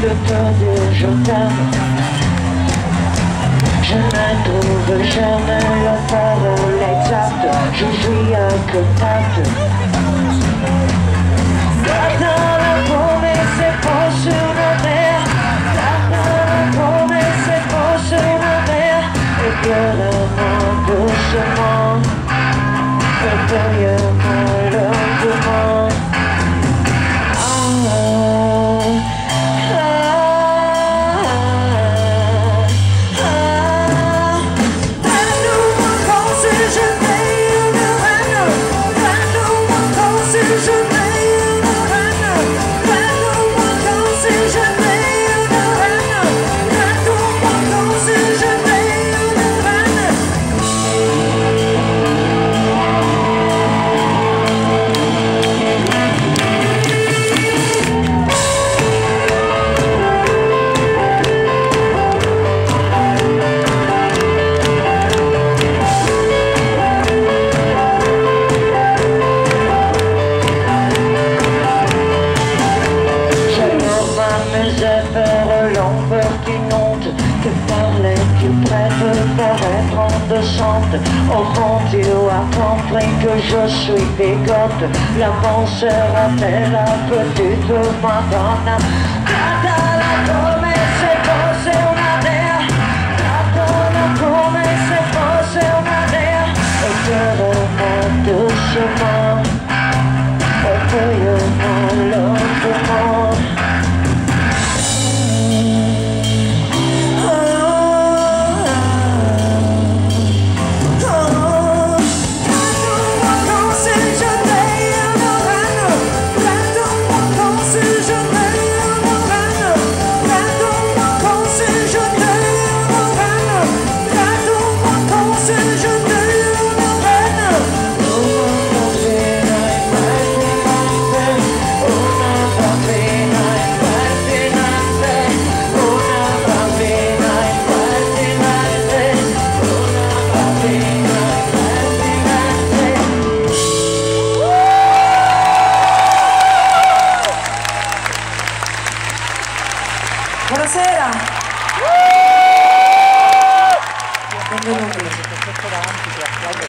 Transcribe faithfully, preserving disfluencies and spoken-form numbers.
de te dire je t'aime. Je ne trouve jamais la parole exacte, je suis un contact. Certains la promesse est faux sur la mer, certains la promesse est faux sur la mer. Et violemment, doucement, réveille-moi lentement. Auront-ils à compris que je suis bigote? La penseur appelle la petite Madonna. Tata la promesse est fausse et on adhère. Tata la promesse est fausse et on adhère. Et que le monde doucement, recueille-moi lentement. Buonasera! Benvenuti!